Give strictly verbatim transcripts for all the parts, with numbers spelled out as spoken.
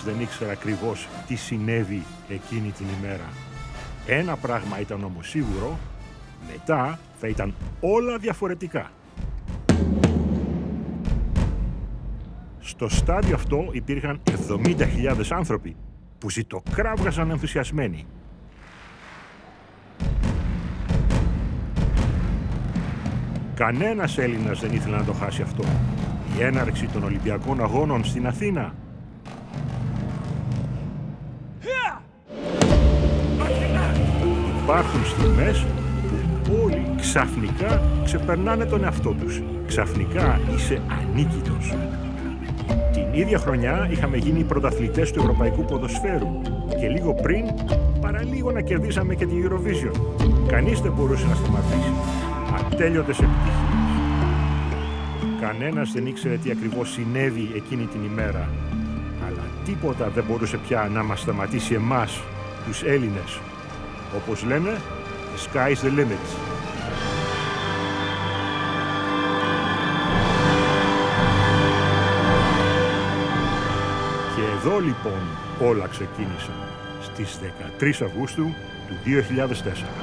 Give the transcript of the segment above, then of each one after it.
Κανένας δεν ήξερε ακριβώς τι συνέβη εκείνη την ημέρα. Ένα πράγμα ήταν όμως σίγουρο, μετά θα ήταν όλα διαφορετικά. Στο στάδιο αυτό υπήρχαν εβδομήντα χιλιάδες άνθρωποι που ζητοκράβγαζαν ενθουσιασμένοι. Κανένας Έλληνας δεν ήθελε να το χάσει αυτό. Η έναρξη των Ολυμπιακών Αγώνων στην Αθήνα. Υπάρχουν στιγμές που όλοι ξαφνικά ξεπερνάνε τον εαυτό τους. Ξαφνικά είσαι ανίκητος. Την ίδια χρονιά είχαμε γίνει πρωταθλητές του ευρωπαϊκού ποδοσφαίρου και λίγο πριν, παραλίγο να κερδίσαμε και την Eurovision. Κανείς δεν μπορούσε να σταματήσει. Ατέλειωτες επιτυχίες. Κανένας δεν ήξερε τι ακριβώς συνέβη εκείνη την ημέρα, αλλά τίποτα δεν μπορούσε πια να μας σταματήσει εμάς, τους Έλληνες. Όπως λένε, the sky is the limit. Και εδώ λοιπόν όλα ξεκίνησαν, στις δεκατρείς Αυγούστου του δύο χιλιάδες τέσσερα.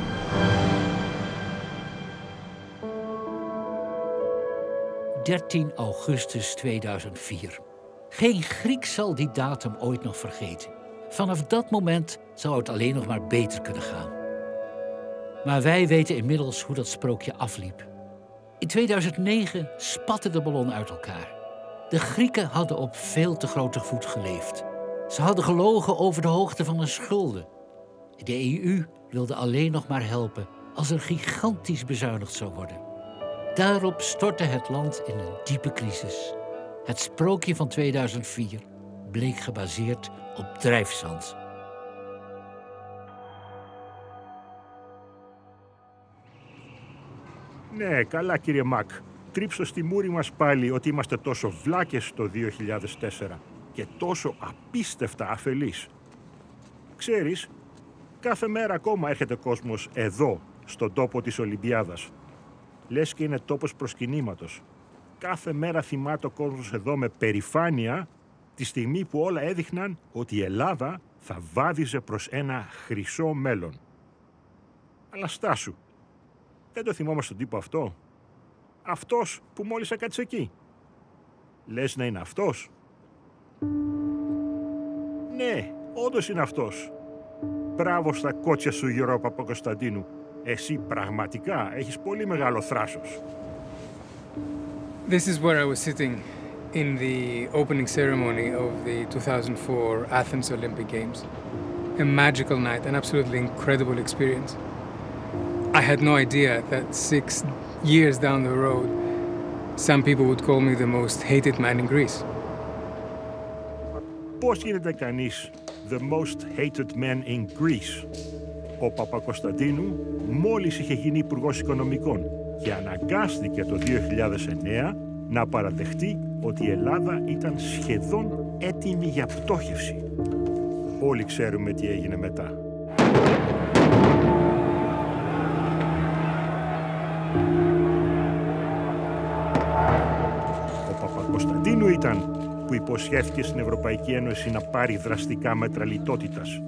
dertien augustus tweeduizend vier. Geen Griek zal die datum ooit nog vergeten. Vanaf dat moment zou het alleen nog maar beter kunnen gaan. Maar wij weten inmiddels hoe dat sprookje afliep. In tweeduizend negen spatte de ballon uit elkaar. De Grieken hadden op veel te grote voet geleefd. Ze hadden gelogen over de hoogte van hun schulden. De E U wilde alleen nog maar helpen als er gigantisch bezuinigd zou worden. Daarop stortte het land in een diepe crisis. Het sprookje van tweeduizend vier bleek gebaseerd op drijfzand. Ναι, καλά κύριε Μακ. Τρίψω στη μούρη μας πάλι ότι είμαστε τόσο βλάκες το δύο χιλιάδες τέσσερα και τόσο απίστευτα αφελείς. Ξέρεις, κάθε μέρα ακόμα έρχεται κόσμος εδώ, στον τόπο της Ολυμπιάδας. Λες και είναι τόπος προσκυνήματος. Κάθε μέρα θυμάται ο κόσμος εδώ με περηφάνεια τη στιγμή που όλα έδειχναν ότι η Ελλάδα θα βάδιζε προς ένα χρυσό μέλλον. Αλλά στάσου, δεν το θυμόμαστε τον τύπο αυτό. Αυτός που μόλις έκατσε εκεί. Λες να είναι αυτός? Ναι, όντως είναι αυτός. Μπράβο στα κότσια σου, Γιώργο Παπακοσταντίνου. Εσύ πραγματικά έχεις πολύ μεγάλο θράσος. This is where I was sitting in the opening ceremony of the two thousand four Athens Olympic Games. A magical night, an absolutely incredible experience. I had no idea that six years down the road, some people would call me the most hated man in Greece. Πώς γίνεται κανείς the most hated man in Greece? Ο Παπακοσταντίνου μόλις είχε γίνει υπουργός οικονομικών και αναγκάστηκε το δύο χιλιάδες εννέα να παραδεχτεί ότι η Ελλάδα ήταν σχεδόν έτοιμη για πτώχευση. Όλοι ξέρουμε τι έγινε μετά. Ο Παπακοσταντίνου ήταν που υποσχέθηκε στην Ευρωπαϊκή Ένωση να πάρει δραστικά μέτρα λιτότητας.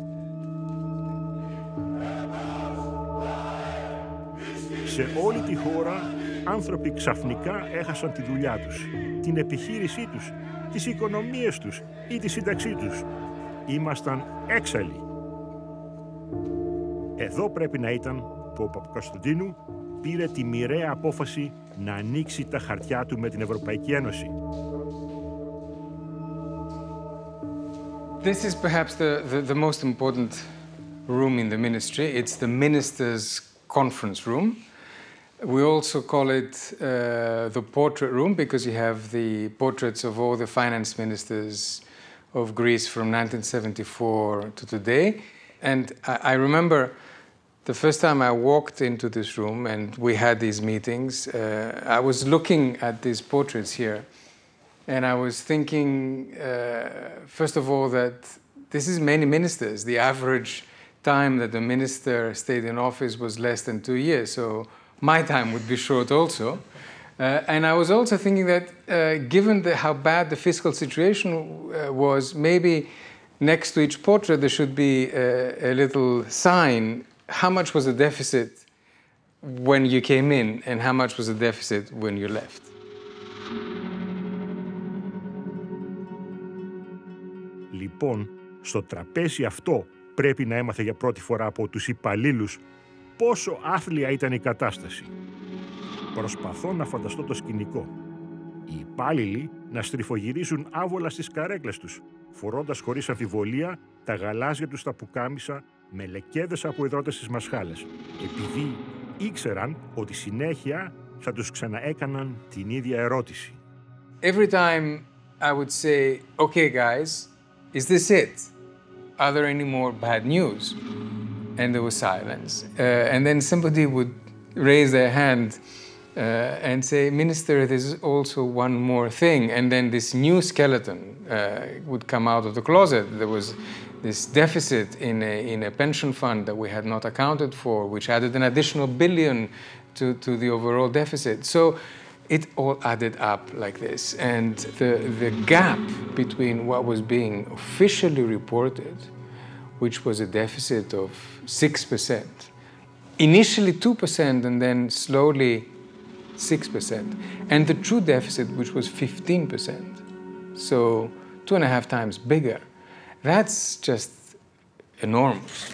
Σε όλη τη χώρα, άνθρωποι ξαφνικά έχασαν τη δουλειά τους, την επιχείρησή τους, τις οικονομίες τους ή τη σύνταξή τους. Ήμασταν έξαλλοι. Εδώ πρέπει να ήταν που ο Παπακοσταντίνου πήρε τη μοιραία απόφαση να ανοίξει τα χαρτιά του με την Ευρωπαϊκή Ένωση. This is perhaps the, the, the most important room in the ministry. It's the ministers' conference room. We also call it uh, the portrait room because you have the portraits of all the finance ministers of Greece from nineteen seventy-four to today. And I, I remember the first time I walked into this room and we had these meetings, uh, I was looking at these portraits here and I was thinking, uh, first of all, that this is many ministers. The average time that the minister stayed in office was less than two years, so my time would be short also. Uh, and I was also thinking that uh, given the, how bad the fiscal situation uh, was, maybe next to each portrait, there should be a, a little sign. How much was the deficit when you came in and how much was the deficit when you left? Λοιπόν, στο τραπέζι αυτό πρέπει να έμαθε για πρώτη φορά από τους υπαλλήλους πόσο άθλια ήταν η κατάσταση. Προσπαθώ να φανταστώ το σκηνικό. Οι υπάλληλοι να στριφογυρίζουν άβολα στις καρέκλες τους, φορώντας χωρίς αμφιβολία τα γαλάζια τους τα πουκάμισα με λεκέδες από υδρότες στις μασχάλες, επειδή ήξεραν ότι συνέχεια θα τους ξαναέκαναν την ίδια ερώτηση. Every time I would say, okay guys, is this it? Are there any more bad news? And there was silence. Uh, and then somebody would raise their hand uh, and say, Minister, there's also one more thing. And then this new skeleton uh, would come out of the closet. There was this deficit in a, in a pension fund that we had not accounted for, which added an additional billion to, to the overall deficit. So it all added up like this. And the, the gap between what was being officially reported, which was a deficit of six percent, initially two percent and then slowly six percent, and the true deficit, which was fifteen percent, so two and a half times bigger, that's just enormous.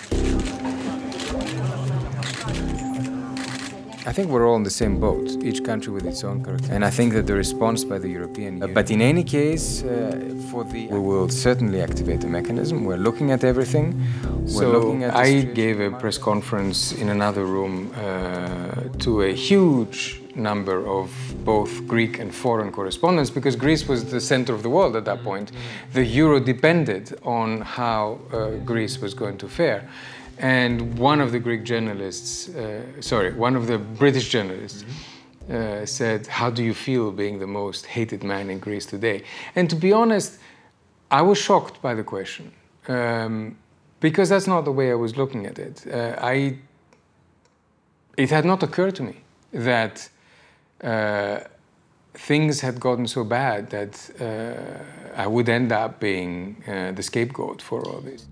I think we're all in the same boat, each country with its own character. And I think that the response by the European Union... But in any case, uh, for the... we will certainly activate the mechanism. We're looking at everything. We're so looking at I gave a press conference in another room uh, to a huge number of both Greek and foreign correspondents, because Greece was the center of the world at that point. The euro depended on how uh, Greece was going to fare. And one of the Greek journalists, uh, sorry, one of the British journalists uh, said, how do you feel being the most hated man in Greece today? And to be honest, I was shocked by the question, um, because that's not the way I was looking at it. Uh, I, it had not occurred to me that uh, things had gotten so bad that uh, I would end up being uh, the scapegoat for all this.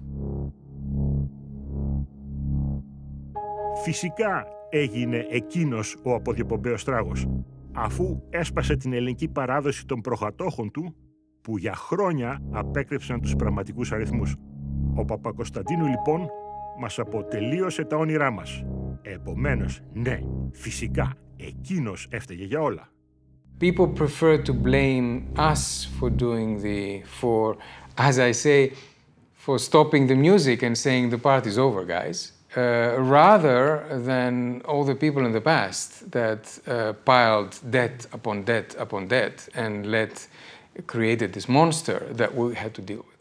Φυσικά έγινε εκείνος ο αποδιοπομπαίος τράγος, αφού έσπασε την ελληνική παράδοση των προκατόχων του, που για χρόνια απέκρυψαν τους πραγματικούς αριθμούς. Ο Παπακωνσταντίνου λοιπόν μας αποτελείωσε τα όνειρά μας. Επομένως, ναι, φυσικά, εκείνος έφταιγε για όλα. People prefer to blame us for doing the, for, as I say, for stopping the music and saying the party's over, guys. Uh, rather than all the people in the past that uh, piled debt upon debt upon debt and let created this monster that we had to deal with.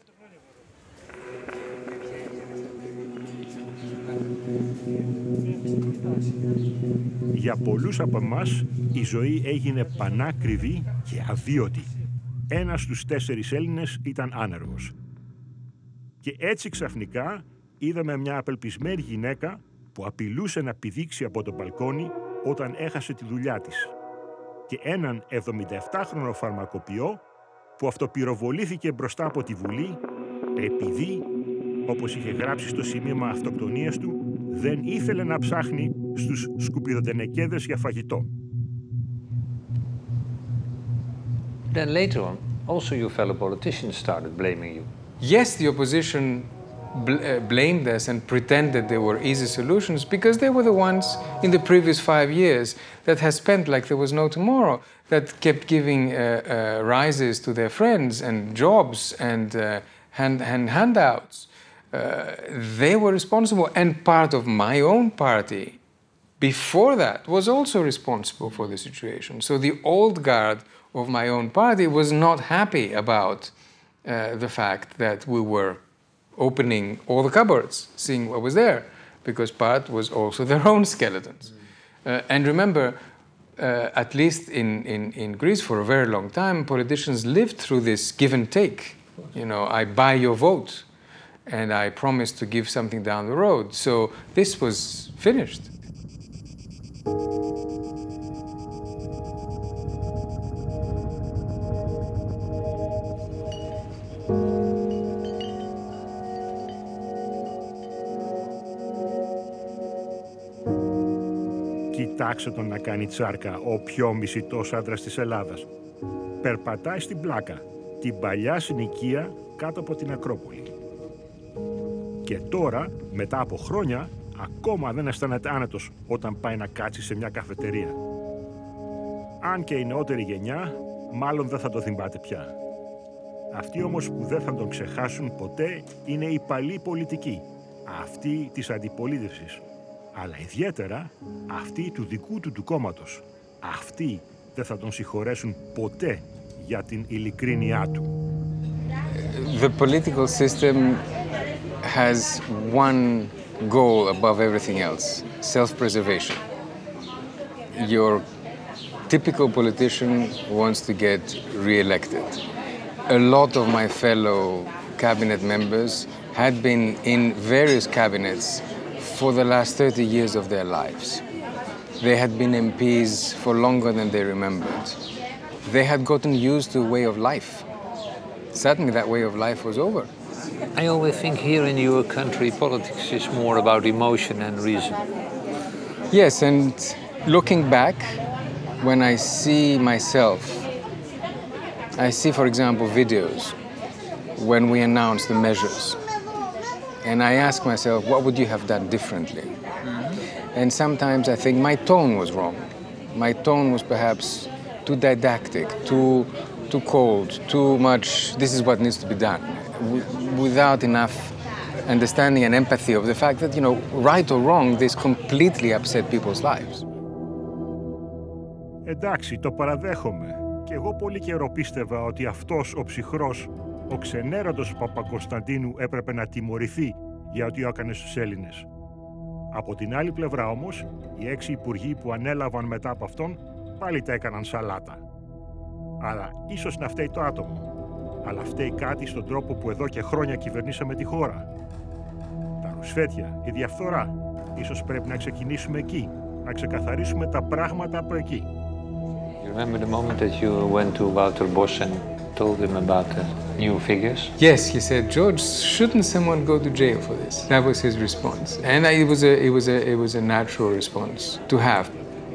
Για πολλούς από εμάς η ζωή έγινε πανάκριβη και αβίωτη. Ένας στους τέσσερις Έλληνες ήταν άνεργος. Και έτσι ξαφνικά είδαμε μια απελπισμένη γυναίκα που απειλούσε να πηδήξει από το μπαλκόνι όταν έχασε τη δουλειά της. Και έναν εβδομηνταεπτάχρονο φαρμακοποιό που αυτοπυροβολήθηκε μπροστά από τη Βουλή επειδή, όπως είχε γράψει στο σημείωμα αυτοκτονίας του, δεν ήθελε να ψάχνει στους σκουπιδοτενεκέδες για φαγητό. Then later on, also your fellow politicians started blaming you. Yes, the opposition bl uh, blamed us and pretended they were easy solutions because they were the ones in the previous five years that had spent like there was no tomorrow, that kept giving uh, uh, rises to their friends and jobs and, uh, hand, and handouts. Uh, they were responsible, and part of my own party before that was also responsible for the situation. So the old guard of my own party was not happy about uh, the fact that we were opening all the cupboards, seeing what was there, because part was also their own skeletons. Mm. Uh, and remember, uh, at least in, in, in Greece for a very long time, politicians lived through this give and take. You know, I buy your vote, and I promise to give something down the road. So this was finished. Πετάξε τον να κάνει τσάρκα ο πιο μισητός άντρας της Ελλάδας. Περπατάει στην πλάκα, την παλιά συνοικία κάτω από την Ακρόπολη. Και τώρα, μετά από χρόνια, ακόμα δεν αισθάνεται άνετος όταν πάει να κάτσει σε μια καφετερία. Αν και η νεότερη γενιά, μάλλον δεν θα το θυμάται πια. Αυτοί όμως που δεν θα τον ξεχάσουν ποτέ είναι οι παλιοί πολιτικοί, αυτοί της αντιπολίτευσης, αλλά ιδιαίτερα αυτοί του δικού του του κόμματος. Αυτοί δεν θα τον συγχωρέσουν ποτέ για την ειλικρίνειά του. The political system has one goal above everything else, self-preservation. Your typical politician wants to get re-elected. A lot of my fellow cabinet members had been in various cabinets for the last thirty years of their lives. They had been M Ps for longer than they remembered. They had gotten used to a way of life. Suddenly that way of life was over. I always think here in your country politics is more about emotion and reason. Yes, and looking back, when I see myself, I see, for example, videos when we announce the measures. And I ask myself, what would you have done differently? Mm-hmm. And sometimes I think my tone was wrong. My tone was perhaps too didactic, too, too cold, too much, this is what needs to be done, w- without enough understanding and empathy of the fact that, you know, right or wrong, this completely upset people's lives. Εντάξει, το παραδέχομαι. Και εγώ πολύ καιρό πίστευα ότι αυτός ο ψυχρός, ο ξενέρωτος Παπακωνσταντίνου έπρεπε να τιμωρηθεί για ό,τι έκανε στους Έλληνες. Από την άλλη πλευρά όμως, οι έξι υπουργοί που ανέλαβαν μετά από αυτόν πάλι τα έκαναν σαλάτα. Άρα ίσως να φταίει το άτομο, αλλά φταίει κάτι στον τρόπο που εδώ και χρόνια κυβερνήσαμε τη χώρα. Τα ρουσφέτια, η διαφθορά, ίσως πρέπει να ξεκινήσουμε εκεί, να ξεκαθαρίσουμε τα πράγματα από εκεί. You remember the moment that you went to Wouter Bos and told him about the new figures? Yes, he said, George, shouldn't someone go to jail for this? That was his response. And I, it was a, it was a, it was a natural response to have.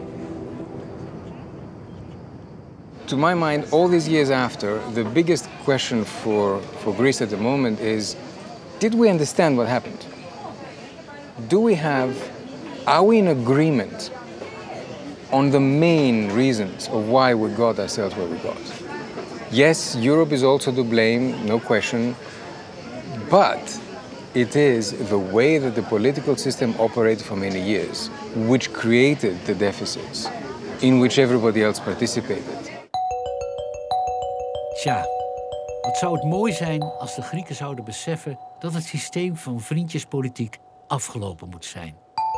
To my mind, all these years after, the biggest question for, for Greece at the moment is, did we understand what happened? Do we have, are we in agreement on the main reasons of why we got ourselves where we got? Yes, Europe is also to blame, no question, but it is the way that the political system operated for many years which created the deficits in which everybody else participated. Tja, wat zou het mooi zijn als de Grieken zouden beseffen dat het systeem van vriendjespolitiek afgelopen moet zijn.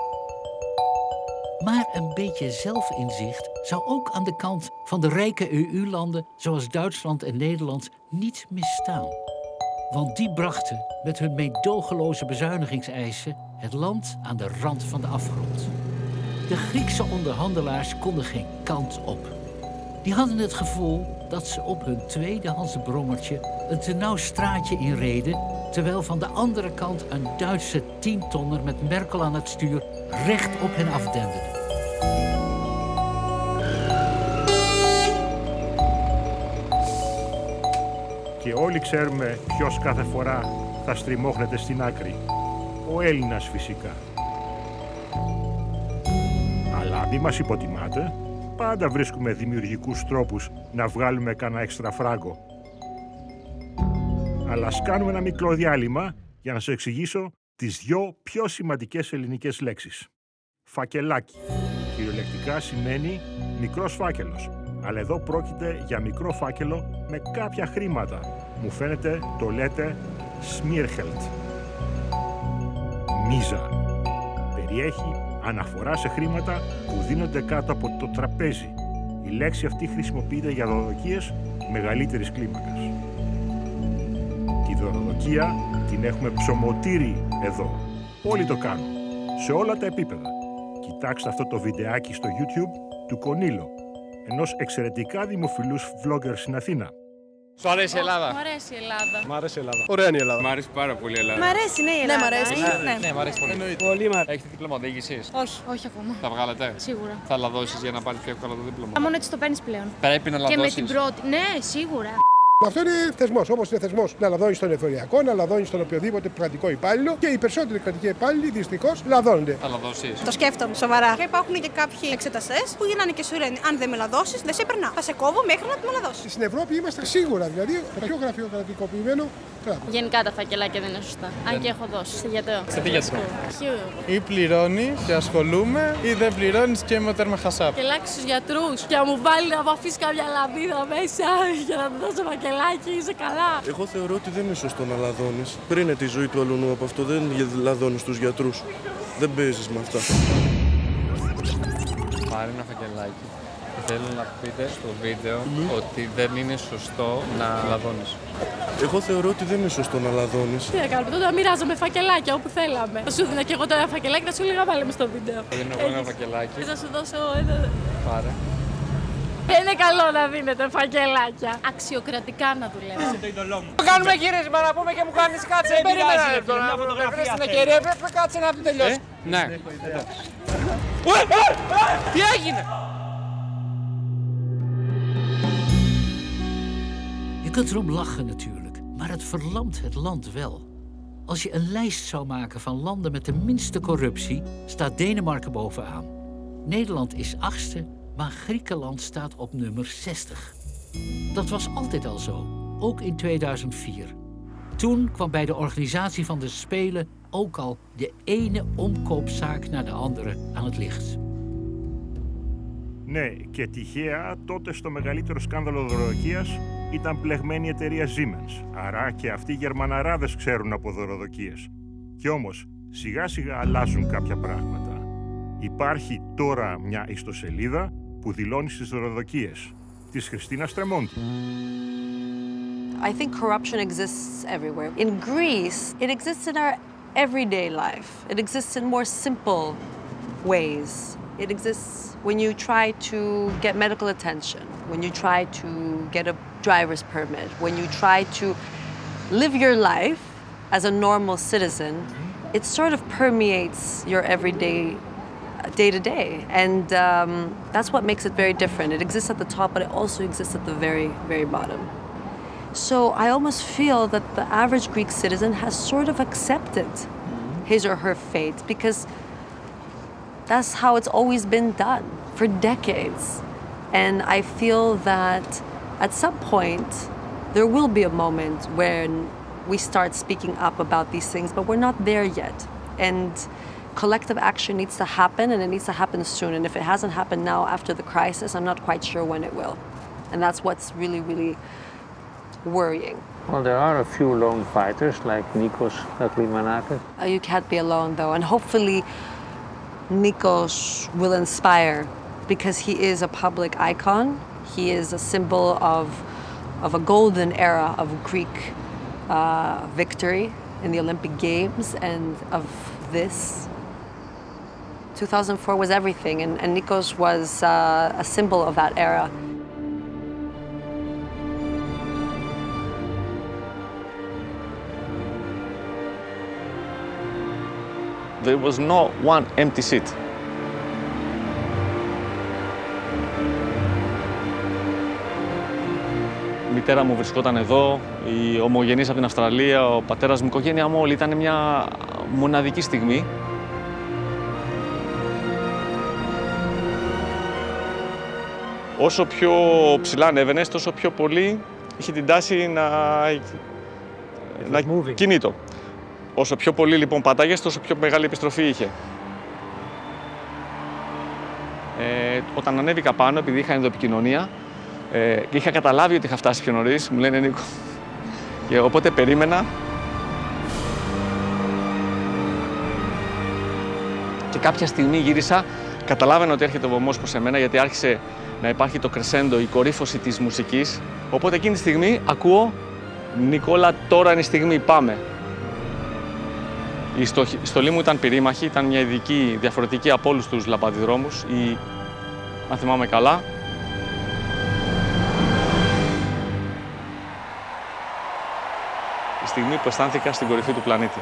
Maar een beetje zelfinzicht zou ook aan de kant van de rijke E U-landen zoals Duitsland en Nederland niet misstaan. Want die brachten met hun meedogenloze bezuinigingseisen het land aan de rand van de afgrond. De Griekse onderhandelaars konden geen kant op. Die hadden het gevoel dat ze op hun tweedehands brommertje een te nauw straatje inreden, terwijl van de andere kant een Duitse tientonner met Merkel aan het stuur recht op hen afdenderde. Και όλοι ξέρουμε ποιος κάθε φορά θα στριμώχνεται στην άκρη. Ο Έλληνας φυσικά. Αλλά μη μας υποτιμάτε, πάντα βρίσκουμε δημιουργικούς τρόπους να βγάλουμε κανένα έξτρα φράγκο. Αλλά ας κάνουμε ένα μικρό διάλειμμα για να σου εξηγήσω τις δυο πιο σημαντικές ελληνικές λέξεις. Φακελάκι. Κυριολεκτικά σημαίνει μικρός φάκελος. Αλλά εδώ πρόκειται για μικρό φάκελο με κάποια χρήματα. Μου φαίνεται το λέτε Smeargeld. Μίζα. Περιέχει αναφορά σε χρήματα που δίνονται κάτω από το τραπέζι. Η λέξη αυτή χρησιμοποιείται για δωροδοκίες μεγαλύτερης κλίμακας. Τη δωροδοκία την έχουμε ψωμοτήρι εδώ. Όλοι το κάνουν. Σε όλα τα επίπεδα. Κοιτάξτε αυτό το βιντεάκι στο YouTube του Κονίλο, ενός εξαιρετικά δημοφιλούς vlogger στην Αθήνα. Σου αρέσει η Ελλάδα? Μ' αρέσει η Ελλάδα. Μ' αρέσει η Ελλάδα. Ωραία είναι η Ελλάδα. Μ' αρέσει πάρα πολύ η Ελλάδα. Μ' αρέσει, ναι, η Ελλάδα. Ναι, μ' αρέσει. Ναι, Ναι, μ' αρέσει πολύ. Εννοείται. Πολύ μ' αρέσει. Έχετε δίπλωμα οδήγησης? Όχι, όχι ακόμα. Θα βγάλετε? Σίγουρα. Θα λαδώσεις για να πάρεις πιο εύκολα το δίπλωμα? Μόνο έτσι το παίρνεις πλέον. Πρέπει να Και με λαδώσεις. την πρώτη. Ναι, σίγουρα. Αυτό είναι θεσμός. Όπως είναι θεσμός να λαδώνει στον εφοριακό, να λαδώνει στον οποιοδήποτε κρατικό υπάλληλο και οι περισσότεροι κρατικοί υπάλληλοι δυστυχώς λαδώνονται. Θα λαδώσεις? Το σκέφτομαι σοβαρά. Και υπάρχουν και κάποιοι εξεταστές που γίνανε και σου λένε: αν δεν με λαδώσεις, δεν σε περνά. Θα σε κόβω μέχρι να με λαδώσεις. Στην Ευρώπη είμαστε σίγουρα δηλαδή το πιο γραφειοκρατικοποιημένο κράτος. Γενικά τα φακελάκια δεν είναι σωστά. Αν και έχω δώσει. Σε γιατρό. Σε τι γιατρό? Ή πληρώνει και ασχολούμαι, ή δεν πληρώνει και είμαι τέρμα χασάπ. Φακελάκι στους γιατρούς και να μου βάλει να μου αφήσει κάποια λαμπίδα μέσα για να του δώσω φακελάκι. Είσαι καλά. Εγώ θεωρώ ότι δεν είναι σωστό να λαδώνεις. Πριν τη ζωή του αλουνού από αυτό, δεν λαδώνεις τους γιατρούς. Δεν παίζεις με αυτά. Πάρε ένα φακελάκι. Θέλω να πείτε στο βίντεο mm. ότι δεν είναι σωστό να λαδώνεις. Εγώ θεωρώ ότι δεν είναι σωστό να λαδώνεις. Τι να κάνουμε, τότε να μοιράζομαι φακελάκια όπου θέλαμε. Θα σου δίνα και εγώ τώρα ένα φακελάκι, θα σου έλεγα βάλε με στο βίντεο. Θα δίνω εγώ ένα φακελάκι. Και θα σου δώσω ένα. Πάρε. Δεν είναι καλό να δίνετε φακελάκια. Αξιοκρατικά να δουλεύετε. Το κάνουμε γύρισμα να πούμε και μου κάνεις κάτσε. Δεν περίμενα λεπτό να βρεις την ευκαιρία. Πρέπει κάτσε να τελειώσει. Ναι. Τι έγινε? Je kunt erom lachen natuurlijk, maar het verlamt het land wel. Als je een lijst zou maken van landen met de minste corruptie, staat Denemarken bovenaan. Nederland is achtste, maar Griekenland staat op nummer zestig. Dat was altijd al zo, ook in tweeduizend vier. Toen kwam bij de organisatie van de Spelen ook al de ene omkoopzaak naar de andere aan het licht. Ναι, και τυχαία τότε στο μεγαλύτερο σκάνδαλο δωροδοκίας ήταν πλεγμένη η εταιρεία Siemens. Άρα και αυτοί οι Γερμαναράδες ξέρουν από δωροδοκίες. Κι όμως σιγά σιγά αλλάζουν κάποια πράγματα. Υπάρχει τώρα μια ιστοσελίδα που δηλώνει στις δωροδοκίες της Χριστίνας Τρεμόντη. I think corruption exists everywhere. In Greece, it exists in our everyday life. It exists in more simple ways. It exists when you try to get medical attention, when you try to get a driver's permit, when you try to live your life as a normal citizen, it sort of permeates your everyday, day to day. And um, that's what makes it very different. It exists at the top, but it also exists at the very, very bottom. So I almost feel that the average Greek citizen has sort of accepted his or her fate because that's how it's always been done for decades. And I feel that at some point there will be a moment when we start speaking up about these things, but we're not there yet. And collective action needs to happen, and it needs to happen soon. And if it hasn't happened now after the crisis, I'm not quite sure when it will. And that's what's really, really worrying. Well, there are a few lone fighters like Nikos Kaklamanakis. Uh, you can't be alone, though, and hopefully Nikos will inspire because he is a public icon. He is a symbol of, of a golden era of Greek uh, victory in the Olympic Games and of this. two thousand four was everything, and, and Nikos was uh, a symbol of that era. There was not one empty seat. Η μητέρα μου βρισκόταν εδώ, οι ομογενείς από την Αυστραλία, ο πατέρας μου, η οικογένειά μου όλοι. Ήταν μια μοναδική στιγμή. Όσο πιο ψηλά ανέβαινες, τόσο πιο πολύ είχε την τάση να, να κινείτο. Όσο πιο πολύ λοιπόν πατάγες, τόσο πιο μεγάλη επιστροφή είχε. Ε, όταν ανέβηκα πάνω, επειδή είχα ενδοεπικοινωνία, ε, και είχα καταλάβει ότι είχα φτάσει πιο νωρίς, μου λένε Νίκο. Και οπότε περίμενα. Και κάποια στιγμή γύρισα, καταλάβαινα ότι έρχεται ο βωμός προς εμένα, γιατί άρχισε να υπάρχει το κρεσέντο, η κορύφωση της μουσικής. Οπότε εκείνη τη στιγμή ακούω, Νικόλα, τώρα είναι η στιγμή, πάμε. Η στολή μου ήταν πυρήμαχη, ήταν μια ειδική, διαφορετική από όλους τους λαμπαδιδρόμους. Η, αν θυμάμαι καλά, στιγμή που αισθάνθηκα στην κορυφή του πλανήτη.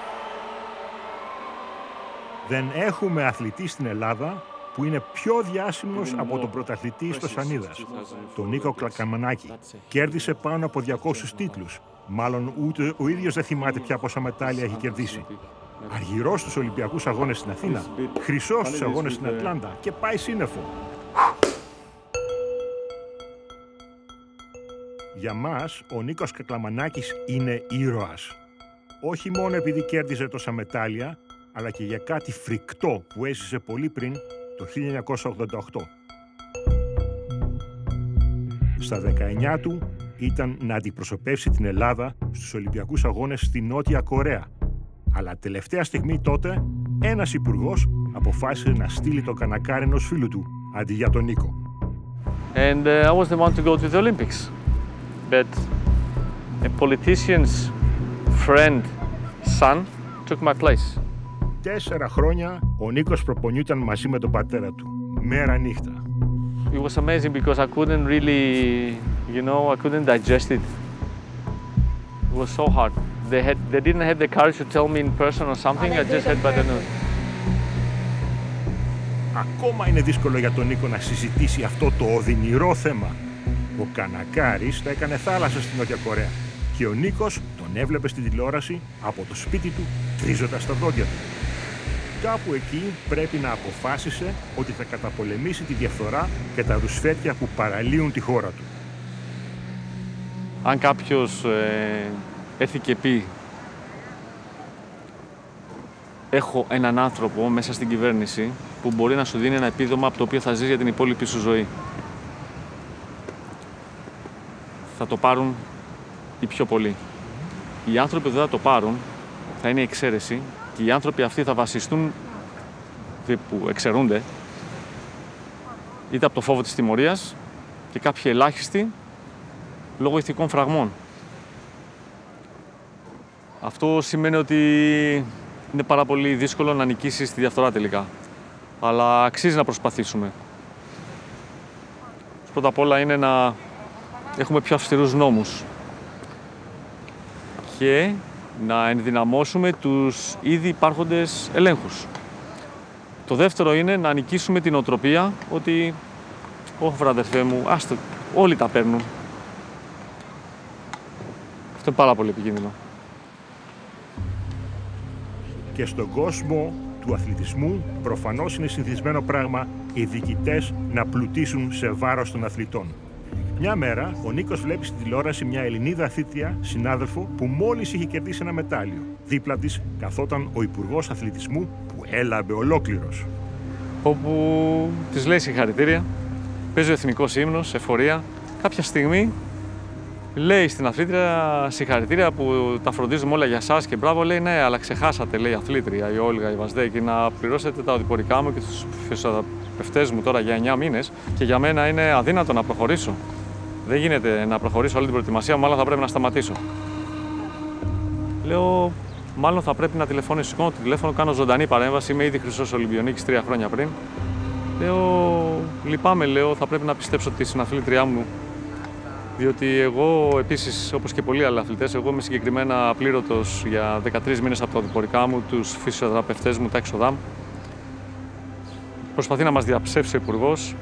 Δεν έχουμε αθλητή στην Ελλάδα που είναι πιο διάσημος από τον πρωταθλητή στο Σανίδας, τον Νίκο Kaklamanakis. Κέρδισε πάνω από διακόσιους τίτλους. Μάλλον ούτε ο ίδιος δεν θυμάται πια πόσα μετάλλια έχει κερδίσει. Αργυρός στους Ολυμπιακούς Αγώνες στην Αθήνα, χρυσός στους Αγώνες στην Ατλάντα και πάει σύννεφο. Για μας, ο Νίκος Kaklamanakis είναι ήρωας. Όχι μόνο επειδή κέρδιζε τόσα μετάλλια, αλλά και για κάτι φρικτό που έζησε πολύ πριν, το χίλια εννιακόσια ογδόντα οκτώ. Στα δεκαεννιά του ήταν να αντιπροσωπεύσει την Ελλάδα στους Ολυμπιακούς Αγώνες στη Νότια Κορέα. Αλλά τελευταία στιγμή τότε, ένας υπουργός αποφάσισε να στείλει το κανακάρι ενός φίλου του, αντί για τον Νίκο. And uh, I was the one to go to the Olympics. But a politician's friend, son, took my place. Τέσσερα χρόνια ο Νίκος προπονιούταν μαζί με τον πατέρα του, μέρα νύχτα. It was amazing because I couldn't really, you know, I couldn't digest it. It was so hard. They had, they didn't have the courage to tell me in person or something. I just had by the news. Ακόμα είναι δύσκολο για τον Νίκο να συζητήσει αυτό το οδυνηρό θέμα. Ο κανακάρης τα έκανε θάλασσα στην Νότια Κορέα και ο Νίκος τον έβλεπε στην τηλεόραση από το σπίτι του, τρίζοντας τα δόντια του. Κάπου εκεί πρέπει να αποφάσισε ότι θα καταπολεμήσει τη διαφθορά και τα ρουσφέτια που παραλύουν τη χώρα του. Αν κάποιος ε, έρθει και πει έχω έναν άνθρωπο μέσα στην κυβέρνηση που μπορεί να σου δίνει ένα επίδομα από το οποίο θα ζεις για την υπόλοιπη σου ζωή, θα το πάρουν οι πιο πολλοί. Οι άνθρωποι που δεν θα το πάρουν θα είναι η εξαίρεση και οι άνθρωποι αυτοί θα βασιστούν, που εξαιρούνται, είτε από το φόβο της τιμωρίας και κάποιοι ελάχιστοι λόγω ηθικών φραγμών. Αυτό σημαίνει ότι είναι πάρα πολύ δύσκολο να νικήσεις τη διαφθορά τελικά. Αλλά αξίζει να προσπαθήσουμε. Πρώτα απ' όλα είναι να έχουμε πιο αυστηρούς νόμους και να ενδυναμώσουμε τους ήδη υπάρχοντες ελέγχους. Το δεύτερο είναι να νικήσουμε την οτροπία ότι «Ωχ, βραδερφέ μου, άστο, όλοι τα παίρνουν». Αυτό είναι πάρα πολύ επικίνδυνο. Και στον κόσμο του αθλητισμού προφανώς είναι συνηθισμένο πράγμα οι διοικητές να πλουτίσουν σε βάρος των αθλητών. Μια μέρα, ο Νίκος βλέπει στην τηλεόραση μια Ελληνίδα αθλήτρια, συνάδελφο, που μόλις είχε κερδίσει ένα μετάλλιο. Δίπλα της καθόταν ο Υπουργός Αθλητισμού που έλαμπε ολόκληρος. Όπου της λέει συγχαρητήρια, παίζει ο εθνικός ύμνος, εφορία. Κάποια στιγμή λέει στην αθλήτρια συγχαρητήρια που τα φροντίζουμε όλα για σας και μπράβο. Λέει ναι, αλλά ξεχάσατε, λέει η αθλήτρια, η Όλγα, η Βασδέκη, να πληρώσετε τα οδηπορικά μου και τους φυσιοθεραπευτές μου τώρα για εννιά μήνες και για μένα είναι αδύνατο να προχωρήσω. Δεν γίνεται να προχωρήσω όλη την προετοιμασία μου, μάλλον θα πρέπει να σταματήσω. Λέω, μάλλον θα πρέπει να τηλεφωνήσω. Σηκώνω το τηλέφωνο, κάνω ζωντανή παρέμβαση. Είμαι ήδη χρυσός Ολυμπιονίκης τρία χρόνια πριν. Λέω, λυπάμαι, λέω, θα πρέπει να πιστέψω τη συναθλήτριά μου. Διότι εγώ, επίσης, όπως και πολλοί άλλοι αθλητές, εγώ είμαι συγκεκριμένα απλήρωτος για δεκατρείς μήνες από τα οδηπορικά μου, τους φυσιοθεραπευτές μου, τα έξοδά μου. Προσπαθεί να μας διαψεύσει ο Υπουργός.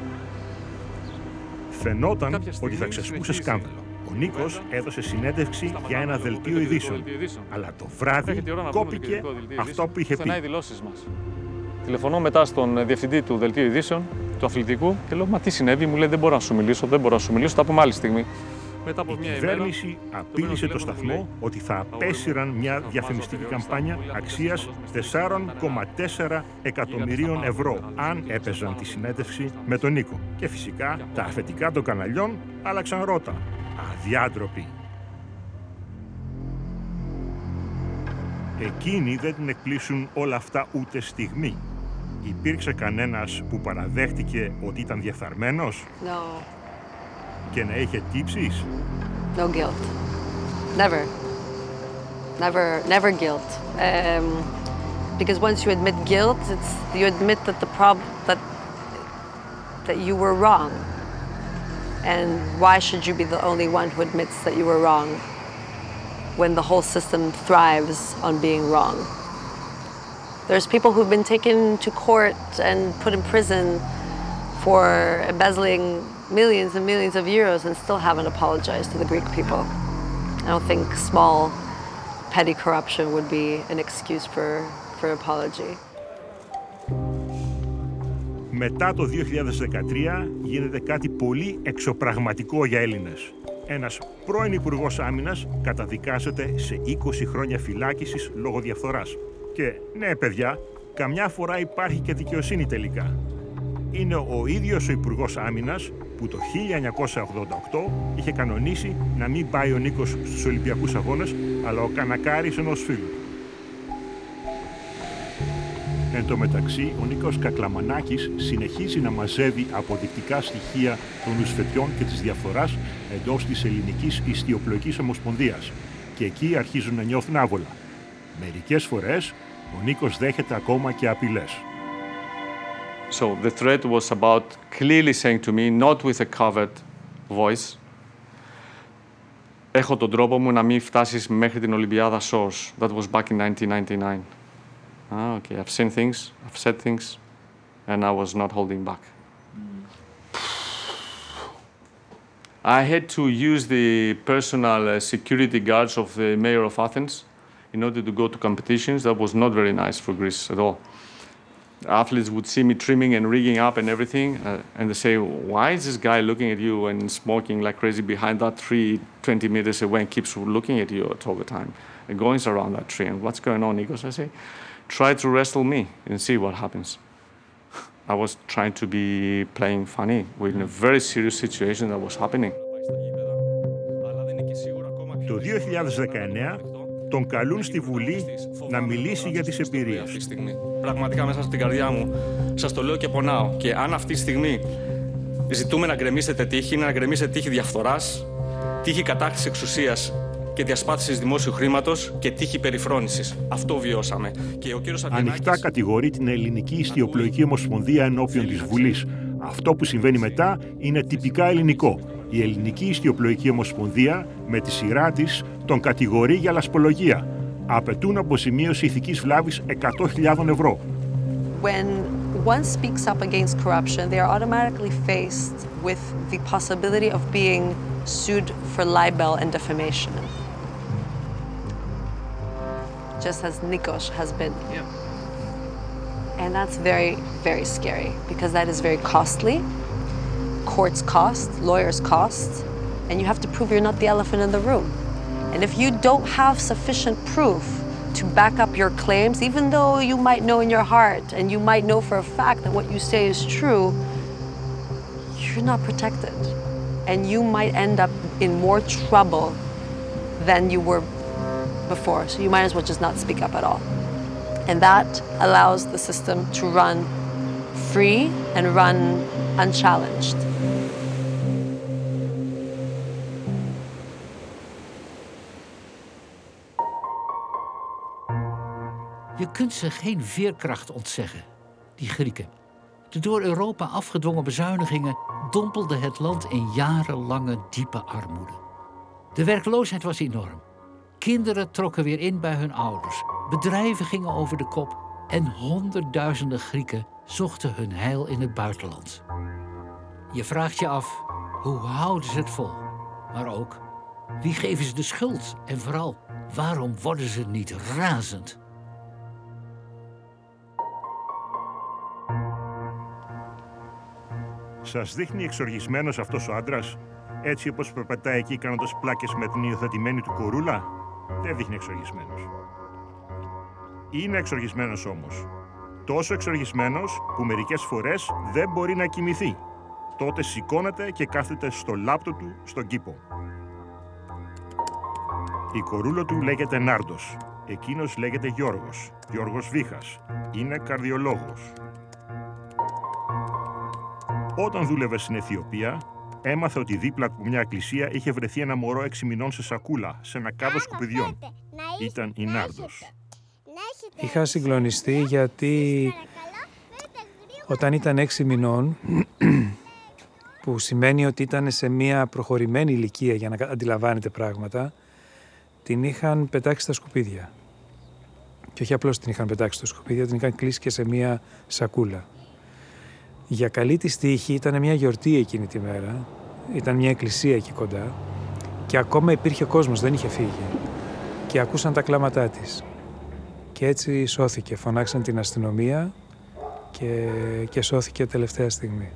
Φαινόταν ότι θα ξεσπούσε σκάνδαλο. Ο Νίκος έδωσε συνέντευξη για ένα δελτίο ειδήσεων, αλλά το βράδυ κόπηκε αυτό που είχε πει. Τηλεφωνώ μετά στον διευθυντή του δελτίου ειδήσεων, του αθλητικού, και λέω: Μα τι συνέβη, μου λέει: Δεν μπορώ να σου μιλήσω, δεν μπορώ να σου μιλήσω, θα πούμε άλλη στιγμή. Μετά από μια η κυβέρνηση ημέρα, απείλησε το, το σταθμό ότι θα απέσυραν μια διαφημιστική καμπάνια αξίας τέσσερα κόμμα τέσσερα εκατομμυρίων ευρώ αν έπαιζαν τη συνέντευξη με τον Νίκο. Και φυσικά τα αφεντικά των καναλιών άλλαξαν ρότα. Αδιάντροποι. Εκείνοι δεν την εκπλήσουν όλα αυτά ούτε στιγμή. Υπήρξε κανένας που παραδέχτηκε ότι ήταν διεφθαρμένος? No. Και να είχε τύψεις? No guilt. Never. Never, never guilt. Um, because once you admit guilt, it's, you admit that the prob that that you were wrong. And why should you be the only one who admits that you were wrong? when the whole system thrives on being wrong. There's people who've been taken to court and put in prison for embezzling millions and millions of euros and still haven't apologized to the Greek people. I don't think small, petty corruption would be an excuse for, for apology. Μετά το δύο χιλιάδες δεκατρία γίνεται κάτι πολύ εξωπραγματικό για Έλληνες. Ένας πρώην Υπουργός Άμυνας καταδικάζεται σε είκοσι χρόνια φυλάκισης λόγω διαφθοράς. Και ναι, παιδιά, καμιά φορά υπάρχει και δικαιοσύνη τελικά. Είναι ο ίδιος ο Υπουργός Άμυνας που το χίλια εννιακόσια ογδόντα οκτώ είχε κανονίσει να μην πάει ο Νίκος στους Ολυμπιακούς Αγώνες, αλλά ο Κανακάρης ενός φίλου. Εν τω μεταξύ, ο Νίκος Κακλαμανάκης συνεχίζει να μαζεύει αποδεικτικά στοιχεία των ουσφετιών και της διαφθοράς εντός της Ελληνικής Ιστιοπλοϊκής Ομοσπονδίας και εκεί αρχίζουν να νιώθουν άβολα. Μερικές φορές, ο Νίκος δέχεται ακόμα και απειλές. So the threat was about clearly saying to me, not with a covered voice, έχω τον τρόπο μου να μην φτάσεις μέχρι την Ολυμπιάδα Source. That was back in nineteen ninety-nine. Ah, okay, I've seen things, I've said things, and I was not holding back. Mm. I had to use the personal uh, security guards of the mayor of Athens in order to go to competitions. That was not very nice for Greece at all. Athletes would see me trimming and rigging up and everything, uh, and they say, why is this guy looking at you and smoking like crazy behind that tree twenty meters away and keeps looking at you all the time and going around that tree? And what's going on, Nikos? I say, try to wrestle me and see what happens. I was trying to be playing funny. We're in a very serious situation that was happening. Το δύο χιλιάδες δεκαεννέα τον καλούν στη Βουλή να μιλήσει για τις εμπειρίες. Πραγματικά μέσα στην καρδιά μου σας το λέω και πονάω. Και αν αυτή τη στιγμή ζητούμε να γκρεμίσετε τύχη, να γκρεμίσετε τύχη διαφθοράς, τύχη κατάχρησης εξουσίας και διασπάθησης δημόσιου χρήματος και τύχη περιφρόνησης. Αυτό βιώσαμε. Και ο κύριος Αντινάκης... Ανοιχτά κατηγορεί την Ελληνική Ιστιοπλοϊκή Ομοσπονδία ενώπιον της Βουλής. Αυτό που συμβαίνει μετά είναι τυπικά ελληνικό. Η Ελληνική Ιστιοπλοϊκή Ομοσπονδία με τη σειρά της τον κατηγορεί για λασπολογία. Απαιτούν αποζημίωση ηθικής βλάβης εκατό χιλιάδες ευρώ. When one speaks up against corruption, they are automatically faced with the possibility of being sued for libel and defamation. Just as Nikos has been. Yeah. And that's very, very scary because that is very costly. Courts cost, lawyers cost, and you have to prove you're not the elephant in the room. And if you don't have sufficient proof to back up your claims, even though you might know in your heart and you might know for a fact that what you say is true, you're not protected. And you might end up in more trouble than you were before. So you might as well just not speak up at all. And that allows the system to run free and run unchallenged. Je kunt ze geen veerkracht ontzeggen, die Grieken. De door Europa afgedwongen bezuinigingen dompelde het land in jarenlange diepe armoede. De werkloosheid was enorm. Kinderen trokken weer in bij hun ouders. Bedrijven gingen over de kop en honderdduizenden Grieken zochten hun heil in het buitenland. Je vraagt je af, hoe houden ze het vol? Maar ook, wie geven ze de schuld? En vooral, waarom worden ze niet razend? Σας δείχνει εξοργισμένος αυτός ο άντρας, έτσι όπως περπατάει εκεί κάνοντας πλάκες με την υιοθετημένη του κορούλα? Δεν δείχνει εξοργισμένος. Είναι εξοργισμένος όμως. Τόσο εξοργισμένος που μερικές φορές δεν μπορεί να κοιμηθεί. Τότε σηκώνεται και κάθεται στο λάπτο του στον κήπο. Η κορούλα του λέγεται Νάρντος. Εκείνος λέγεται Γιώργος. Γιόργος Βίχας. Είναι καρδιολόγος. Όταν δούλευε στην Αιθιοπία, έμαθε ότι δίπλα από μια εκκλησία είχε βρεθεί ένα μωρό έξι μηνών σε σακούλα, σε ένα κάδο σκουπιδιών. Ήταν η Νάρντος. Είχα συγκλονιστεί γιατί όταν ήταν έξι μηνών, που σημαίνει ότι ήταν σε μια προχωρημένη ηλικία για να αντιλαμβάνεται πράγματα, την είχαν πετάξει στα σκουπίδια. Και όχι απλώς την είχαν πετάξει στα σκουπίδια, την είχαν κλείσει και σε μία σακούλα. Για καλή της τύχη ήταν μια γιορτή εκείνη τη μέρα, ήταν μια εκκλησία εκεί κοντά και ακόμα υπήρχε κόσμος, δεν είχε φύγει. Και ακούσαν τα κλάματά της. Και έτσι σώθηκε, φωνάξαν την αστυνομία και, και σώθηκε τελευταία στιγμή.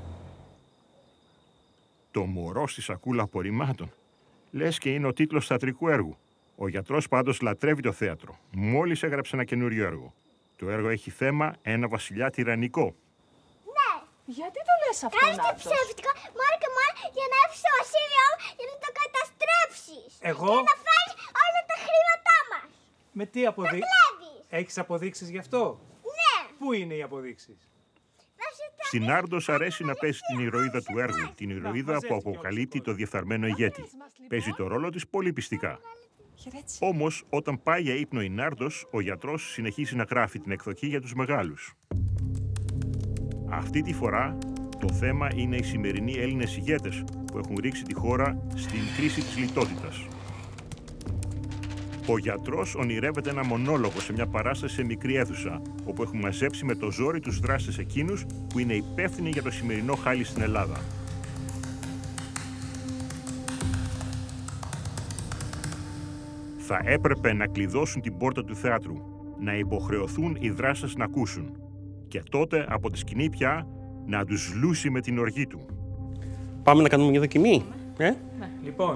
Το μωρό στη σακούλα απορριμμάτων. Λες και είναι ο τίτλος θεατρικού έργου. Ο γιατρός πάντως λατρεύει το θέατρο. Μόλις έγραψε ένα καινούριο έργο. Το έργο έχει θέμα ένα βασιλιά τυραννικό. Ναι. Γιατί το λες αυτό, Νάτος? Κάνεις το ψεύτικο μόνο και μόνο για να έρθεις στο βασίλειό μου για να το καταστρέψεις. Εγώ? Και να φέρεις όλα τα χρήματά μας. Με τι αποδείξεις? Έχεις αποδείξεις γι' αυτό? Ναι. Πού είναι οι αποδείξεις? Στην Νάρντος αρέσει να παίζει την ηρωίδα του έργου, την ηρωίδα που αποκαλύπτει το διεφθαρμένο ηγέτη. Παίζει το ρόλο της πολύ πιστικά. Όμως, όταν πάει για ύπνο η Νάρντος, ο γιατρός συνεχίζει να γράφει την εκδοχή για τους μεγάλους. Αυτή τη φορά, το θέμα είναι οι σημερινοί Έλληνες ηγέτες που έχουν ρίξει τη χώρα στην κρίση της λιτότητας. Ο γιατρός ονειρεύεται ένα μονόλογο σε μια παράσταση σε μικρή αίθουσα, όπου έχουν μαζέψει με το ζόρι τους δράστες εκείνους που είναι υπεύθυνοι για το σημερινό χάλι στην Ελλάδα. Θα έπρεπε να κλειδώσουν την πόρτα του θεάτρου, να υποχρεωθούν οι δράστες να ακούσουν και τότε από τη σκηνή πια να τους λούσει με την οργή του. Πάμε να κάνουμε μια δοκιμή, ε? Ναι. Λοιπόν.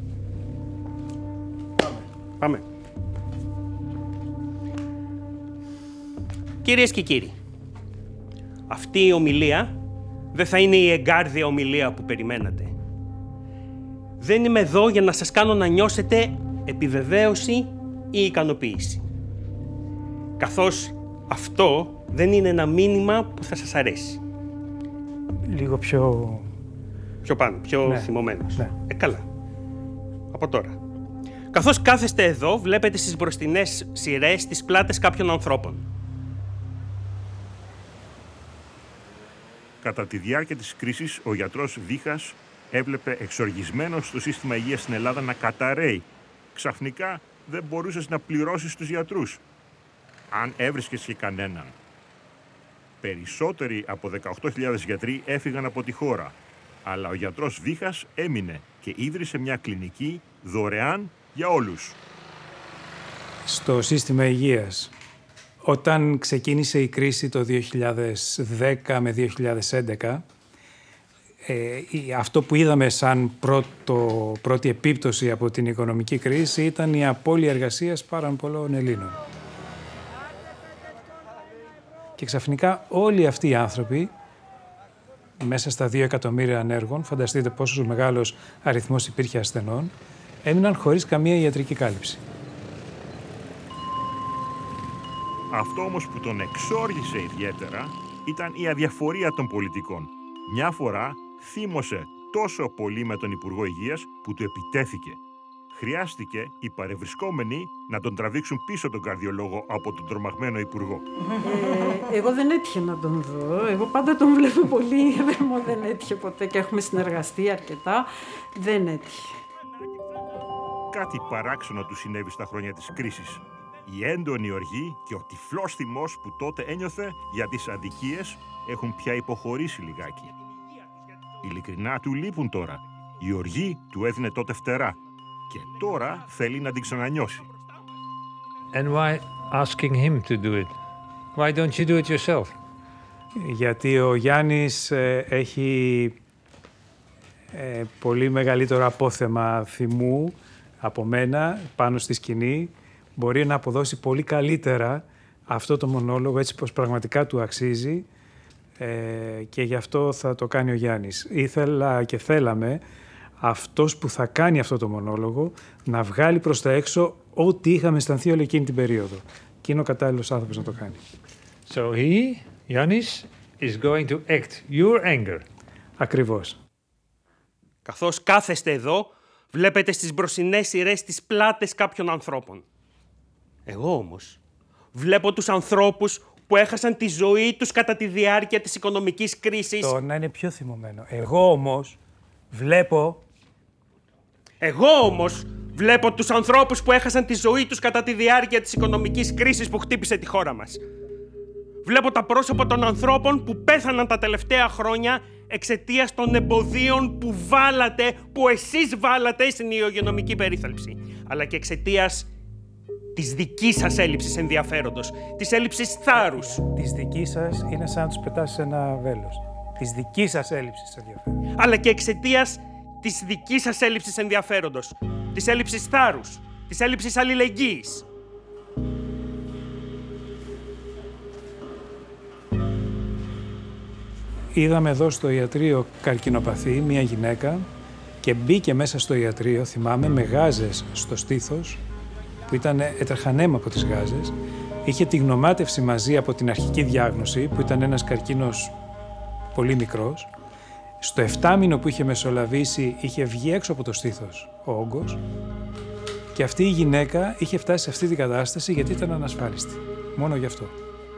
Πάμε. Κυρίες και κύριοι, αυτή η ομιλία δεν θα είναι η εγκάρδια ομιλία που περιμένατε. Δεν είμαι εδώ για να σας κάνω να νιώσετε επιβεβαίωση ή ικανοποίηση. Καθώς αυτό δεν είναι ένα μήνυμα που θα σας αρέσει. Λίγο πιο... Πιο πάνω, πιο ναι. θυμωμένος. Ναι. Ε, καλά. Από τώρα. Καθώς κάθεστε εδώ, βλέπετε στις μπροστινές σειρές τις πλάτες κάποιων ανθρώπων. Κατά τη διάρκεια της κρίσης, ο γιατρός Βίχας έβλεπε εξοργισμένος το σύστημα υγείας στην Ελλάδα να καταρρέει. Ξαφνικά δεν μπορούσες να πληρώσεις τους γιατρούς, αν έβρισκες και κανέναν. Περισσότεροι από δεκαοκτώ χιλιάδες γιατροί έφυγαν από τη χώρα, αλλά ο γιατρός Βίχας έμεινε και ίδρυσε μια κλινική δωρεάν για όλους. Στο σύστημα υγείας, όταν ξεκίνησε η κρίση το δύο χιλιάδες δέκα με δύο χιλιάδες έντεκα, ε, αυτό που είδαμε σαν πρώτο, πρώτη επίπτωση από την οικονομική κρίση ήταν η απώλεια εργασίας πάρα πολλών Ελλήνων. Και ξαφνικά όλοι αυτοί οι άνθρωποι, μέσα στα δύο εκατομμύρια ανέργων, φανταστείτε πόσος μεγάλος αριθμός υπήρχε ασθενών, έμειναν χωρίς καμία ιατρική κάλυψη. Αυτό όμως που τον εξόργησε ιδιαίτερα ήταν η αδιαφορία των πολιτικών. Μια φορά θύμωσε τόσο πολύ με τον Υπουργό Υγείας που του επιτέθηκε. Χρειάστηκε οι παρευρισκόμενοι να τον τραβήξουν πίσω τον καρδιολόγο από τον τρομαγμένο Υπουργό. Ε, εγώ δεν έτυχε να τον δω. Εγώ πάντα τον βλέπω πολύ. Εγώ δεν έτυχε ποτέ και έχουμε συνεργαστεί αρκετά. Δεν έτυχε. Κάτι παράξενο του συνέβη στα χρόνια της κρίσης. Η έντονη οργή και ο τυφλός θυμός που τότε ένιωθε για τις αδικίες έχουν πια υποχωρήσει λιγάκι. Ειλικρινά του λείπουν τώρα. Η οργή του έδινε τότε φτερά και τώρα θέλει να την ξανανιώσει. And why asking him to do it? Why don't you do it yourself? Γιατί ο Γιάννης ε, έχει ε, πολύ μεγαλύτερο απόθεμα θυμού από μένα πάνω στη σκηνή. Μπορεί να αποδώσει πολύ καλύτερα αυτό το μονόλογο έτσι πως πραγματικά του αξίζει ε, και γι' αυτό θα το κάνει ο Γιάννης. Ήθελα και θέλαμε αυτός που θα κάνει αυτό το μονόλογο να βγάλει προς τα έξω ό,τι είχαμε αισθανθεί όλη εκείνη την περίοδο. Και είναι ο κατάλληλος άνθρωπος να το κάνει. So he, Yannis, is going to act your anger. Ακριβώς. Καθώς κάθεστε εδώ, βλέπετε στις μπροστινές σειρές τις πλάτες κάποιων ανθρώπων. Εγώ όμως βλέπω τους ανθρώπους που έχασαν τη ζωή τους κατά τη διάρκεια της οικονομικής κρίσης. Το να είναι πιο θυμωμένο. Εγώ όμως βλέπω... Εγώ όμως Βλέπω τους ανθρώπους που έχασαν τη ζωή τους κατά τη διάρκεια της οικονομικής κρίσης που χτύπησε τη χώρα μας. Βλέπω τα πρόσωπα των ανθρώπων που πέθαναν τα τελευταία χρόνια εξαιτίας των εμποδίων που βάλατε, που εσείς βάλατε στην υγειονομική περίθαλψη. Αλλά και εξαιτίας της δικής σας έλλειψης ενδιαφέροντος, της έλλειψης θάρρους. Της δικής σας είναι σαν να τους πετάσεις ένα βέλος. Της δικής σας έλλειψης ενδιαφέροντος. Αλλά και εξαιτίας της δικής σας έλλειψης ενδιαφέροντος, της έλλειψης θάρρους, της έλλειψης αλληλεγγύης. Είδαμε εδώ στο ιατρείο καρκινοπαθή μία γυναίκα και μπήκε μέσα στο ιατρείο, θυμάμαι, με γάζες στο στήθος, που ήταν, έτρεχαν αίμα από τις γάζες. Είχε τη γνωμάτευση μαζί από την αρχική διάγνωση, που ήταν ένας καρκίνος πολύ μικρός. Στο εφτάμηνο που είχε μεσολαβήσει, είχε βγει έξω από το στήθος ο όγκος. Και αυτή η γυναίκα είχε φτάσει σε αυτή την κατάσταση γιατί ήταν ανασφάλιστη. Μόνο γι' αυτό.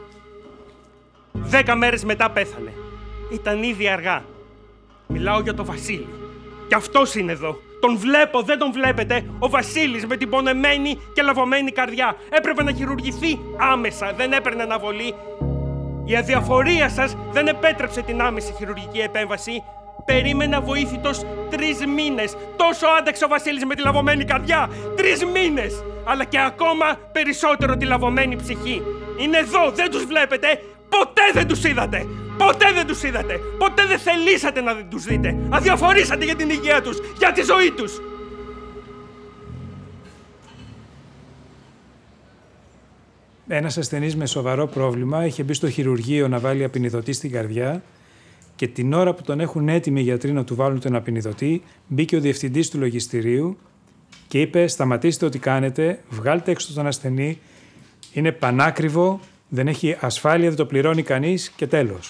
Δέκα μέρες μετά πέθανε. Ήταν ήδη αργά. Μιλάω για τον Βασίλη. Κι αυτός είναι εδώ. Τον βλέπω, δεν τον βλέπετε. Ο Βασίλης με την πονεμένη και λαβωμένη καρδιά. Έπρεπε να χειρουργηθεί άμεσα. Δεν έπαιρνε αναβολή. Η αδιαφορία σας δεν επέτρεψε την άμεση χειρουργική επέμβαση. Περίμενα βοήθητος τρεις μήνες. Τόσο άντεξε ο Βασίλης με τη λαβωμένη καρδιά. Τρεις μήνες. Αλλά και ακόμα περισσότερο τη λαβωμένη ψυχή. Είναι εδώ, δεν τους βλέπετε. Ποτέ δεν τους είδατε. Ποτέ δεν τους είδατε. Ποτέ δεν θελήσατε να τους δείτε. Αδιαφορήσατε για την υγεία τους, για τη ζωή τους. Ένας ασθενής με σοβαρό πρόβλημα είχε μπει στο χειρουργείο να βάλει απεινιδωτή στην καρδιά και την ώρα που τον έχουν έτοιμοι οι γιατροί να του βάλουν τον απεινιδωτή, μπήκε ο διευθυντής του λογιστηρίου και είπε: «Σταματήστε ό,τι κάνετε, βγάλτε έξω τον ασθενή, είναι πανάκριβο, δεν έχει ασφάλεια, δεν το πληρώνει κανείς και τέλος».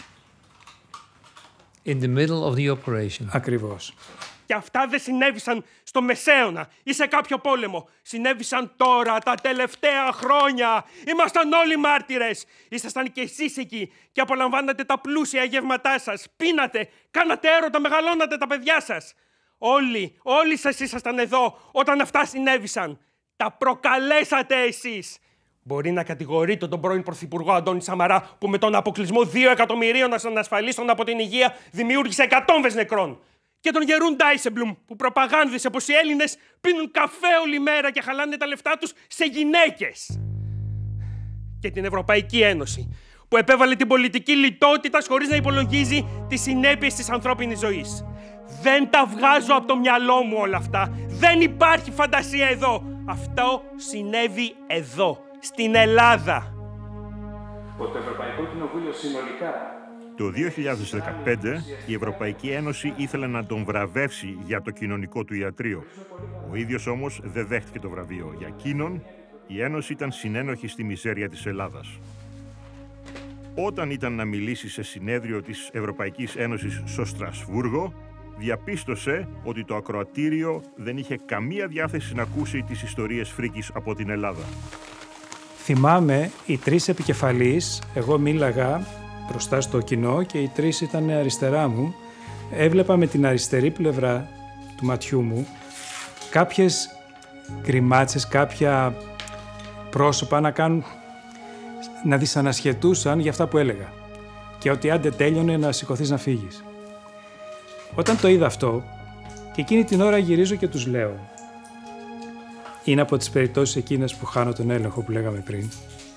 In the middle of the operation. Ακριβώς. Και αυτά δεν συνέβησαν στο Μεσαίωνα ή σε κάποιο πόλεμο. Συνέβησαν τώρα, τα τελευταία χρόνια. Ήμασταν όλοι μάρτυρες. Ήσασταν κι εσείς εκεί και απολαμβάνατε τα πλούσια γεύματά σας. Πίνατε, κάνατε έρωτα, μεγαλώνατε τα παιδιά σας. Όλοι, όλοι σας ήσασταν εδώ όταν αυτά συνέβησαν. Τα προκαλέσατε εσείς. Μπορεί να κατηγορείτε τον πρώην Πρωθυπουργό Αντώνη Σαμαρά που με τον αποκλεισμό δύο εκατομμυρίων ασφαλίστων από την υγεία δημιούργησε εκατόμβες νεκρών. Και τον Γερούν Ντάισεμπλουμ που προπαγάνδισε πως οι Έλληνες πίνουν καφέ όλη μέρα και χαλάνε τα λεφτά τους σε γυναίκες. Και την Ευρωπαϊκή Ένωση που επέβαλε την πολιτική λιτότητα χωρίς να υπολογίζει τις συνέπειες της ανθρώπινης ζωής. Δεν τα βγάζω από το μυαλό μου όλα αυτά. Δεν υπάρχει φαντασία εδώ. Αυτό συνέβη εδώ, στην Ελλάδα. Το Ευρωπαϊκό Κοινοβούλιο συνολικά. Το δύο χιλιάδες δεκαπέντε η Ευρωπαϊκή Ένωση ήθελε να τον βραβεύσει για το κοινωνικό του ιατρείο. Ο ίδιος όμως δεν δέχτηκε το βραβείο. Για εκείνον, η Ένωση ήταν συνένοχη στη μιζέρια της Ελλάδας. Όταν ήταν να μιλήσει σε συνέδριο της Ευρωπαϊκής Ένωσης στο Στρασβούργο, διαπίστωσε ότι το ακροατήριο δεν είχε καμία διάθεση να ακούσει τις ιστορίες φρίκης από την Ελλάδα. Θυμάμαι οι τρεις επικεφαλείς, εγώ μίλαγα μπροστά στο κοινό και οι τρεις ήταν αριστερά μου. Έβλεπα με την αριστερή πλευρά του ματιού μου κάποιες γκριμάτσες, κάποια πρόσωπα να κάνουν, να δυσανασχετούσαν για αυτά που έλεγα. Και ότι άντε τέλειωνε να σηκωθείς να φύγεις. Όταν το είδα αυτό, και εκείνη την ώρα γυρίζω και τους λέω, είναι από τις περιπτώσεις εκείνες που χάνω τον έλεγχο που λέγαμε πριν.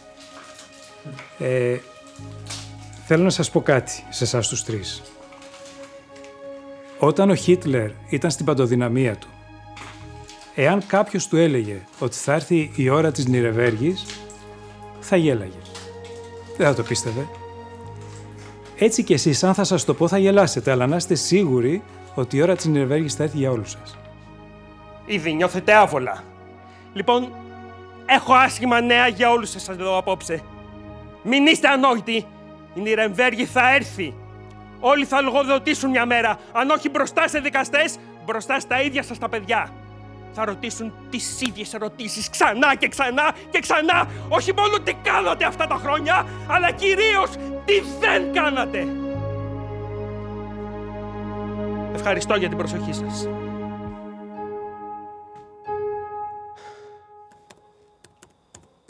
Ε, θέλω να σας πω κάτι σε εσάς τους τρεις. Όταν ο Χίτλερ ήταν στην παντοδυναμία του, εάν κάποιος του έλεγε ότι θα έρθει η ώρα της Νιρεβέργης, θα γέλαγε. Δεν θα το πίστευε. Έτσι κι εσείς, αν θα σας το πω, θα γελάσετε, αλλά να είστε σίγουροι ότι η ώρα της Νιρεβέργης θα έρθει για όλους σας. Ήδη νιώθετε άβολα. Λοιπόν, έχω άσχημα νέα για όλους σας εδώ απόψε. Μην είστε ανόητοι. Η Νιρεμβέργη θα έρθει. Όλοι θα λογοδοτήσουν μια μέρα, αν όχι μπροστά σε δικαστές, μπροστά στα ίδια σας τα παιδιά. Θα ρωτήσουν τις ίδιες ερωτήσεις ξανά και ξανά και ξανά. Όχι μόνο τι κάνατε αυτά τα χρόνια, αλλά κυρίως τι δεν κάνατε. Ευχαριστώ για την προσοχή σας.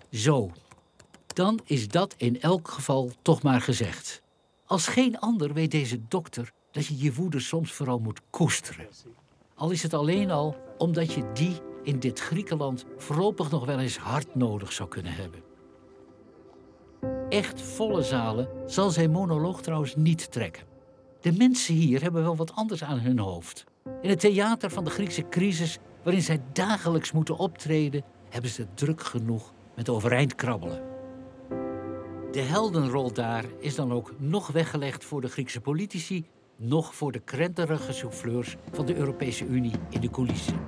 Zo, dan is dat in elk geval toch maar gezegd. Als geen ander weet deze dokter dat je je woede soms vooral moet koesteren. Al is het alleen al omdat je die in dit Griekenland voorlopig nog wel eens hard nodig zou kunnen hebben. Echt volle zalen zal zijn monoloog trouwens niet trekken. De mensen hier hebben wel wat anders aan hun hoofd. In het theater van de Griekse crisis, waarin zij dagelijks moeten optreden, hebben ze druk genoeg met overeind krabbelen. De heldenrol daar is dan ook nog weggelegd voor de Griekse politici, nog voor de krenterige souffleurs van de Europese Unie in de coulissen.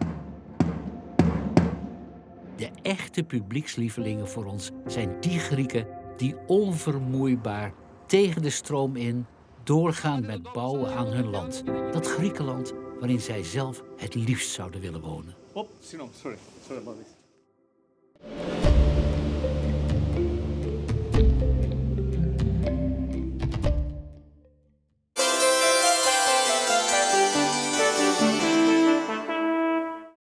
De echte publiekslievelingen voor ons zijn die Grieken die onvermoeibaar tegen de stroom in doorgaan met bouwen aan hun land. Dat Griekenland waarin zij zelf het liefst zouden willen wonen. Oh, sorry, sorry about this.